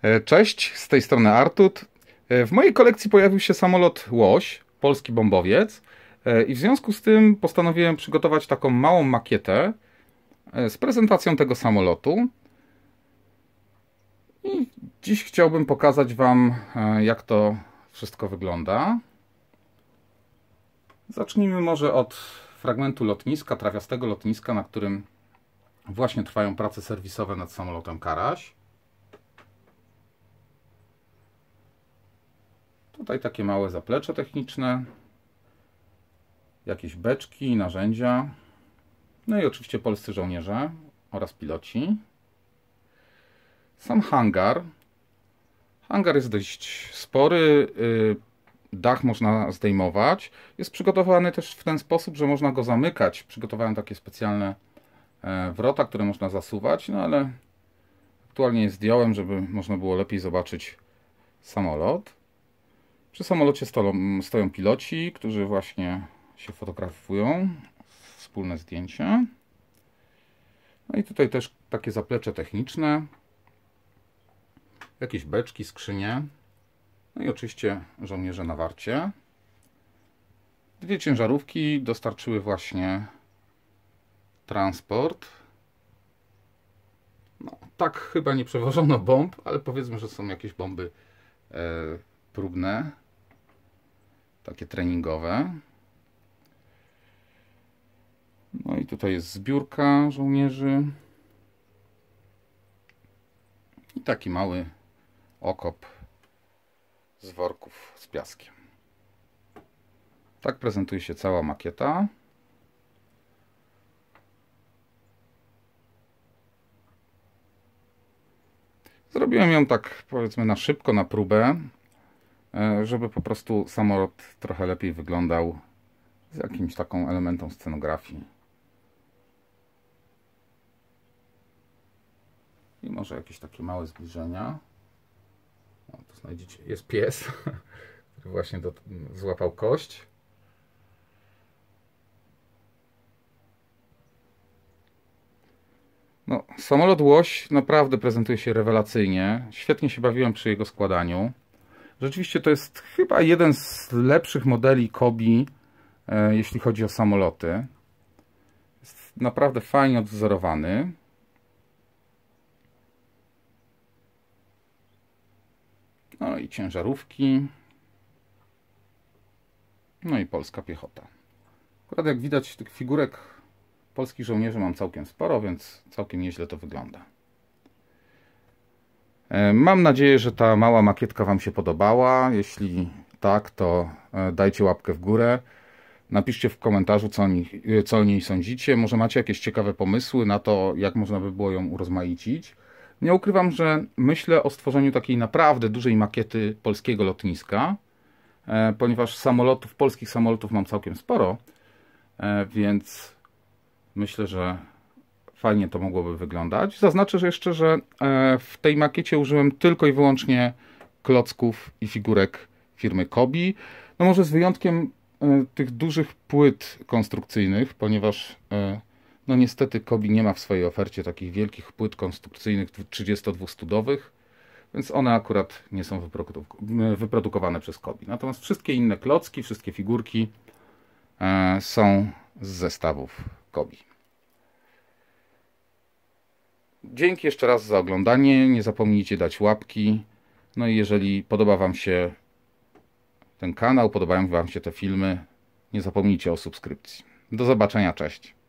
Cześć, z tej strony Artut. W mojej kolekcji pojawił się samolot Łoś, polski bombowiec, i w związku z tym postanowiłem przygotować taką małą makietę z prezentacją tego samolotu. I dziś chciałbym pokazać Wam, jak to wszystko wygląda. Zacznijmy może od fragmentu lotniska, trawiastego lotniska, na którym właśnie trwają prace serwisowe nad samolotem Karaś. Tutaj takie małe zaplecze techniczne, jakieś beczki, narzędzia, no i oczywiście polscy żołnierze oraz piloci. Sam hangar. Hangar jest dość spory, dach można zdejmować. Jest przygotowany też w ten sposób, że można go zamykać. Przygotowałem takie specjalne wrota, które można zasuwać, no ale aktualnie je zdjąłem, żeby można było lepiej zobaczyć samolot. Przy samolocie stoją piloci, którzy właśnie się fotografują. Wspólne zdjęcie. No i tutaj też takie zaplecze techniczne. Jakieś beczki, skrzynie. No i oczywiście żołnierze na warcie. Dwie ciężarówki dostarczyły właśnie transport. No, tak chyba nie przewożono bomb, ale powiedzmy, że są jakieś bomby próbne. Takie treningowe. No i tutaj jest zbiórka żołnierzy. I taki mały okop z worków z piaskiem. Tak prezentuje się cała makieta. Zrobiłem ją tak, powiedzmy, na szybko, na próbę, żeby po prostu samolot trochę lepiej wyglądał z jakimś taką elementem scenografii. I może jakieś takie małe zbliżenia. O, tu znajdziecie, jest pies, który właśnie złapał kość. No, samolot Łoś naprawdę prezentuje się rewelacyjnie. Świetnie się bawiłem przy jego składaniu. Rzeczywiście to jest chyba jeden z lepszych modeli Kobi, jeśli chodzi o samoloty. Jest naprawdę fajnie odwzorowany. No i ciężarówki. No i polska piechota. Akurat jak widać, tych figurek polskich żołnierzy mam całkiem sporo, więc całkiem nieźle to wygląda. Mam nadzieję, że ta mała makietka Wam się podobała. Jeśli tak, to dajcie łapkę w górę. Napiszcie w komentarzu, co o niej sądzicie. Może macie jakieś ciekawe pomysły na to, jak można by było ją urozmaicić. Nie ukrywam, że myślę o stworzeniu takiej naprawdę dużej makiety polskiego lotniska, ponieważ polskich samolotów mam całkiem sporo, więc myślę, że fajnie to mogłoby wyglądać. Zaznaczę że jeszcze, że w tej makiecie użyłem tylko i wyłącznie klocków i figurek firmy Kobi. No może z wyjątkiem tych dużych płyt konstrukcyjnych, ponieważ no niestety Kobi nie ma w swojej ofercie takich wielkich płyt konstrukcyjnych 32-studowych, więc one akurat nie są wyprodukowane przez Kobi. Natomiast wszystkie inne klocki, wszystkie figurki są z zestawów Kobi. Dzięki jeszcze raz za oglądanie. Nie zapomnijcie dać łapki. No i jeżeli podoba Wam się ten kanał, podobają Wam się te filmy, nie zapomnijcie o subskrypcji. Do zobaczenia, cześć.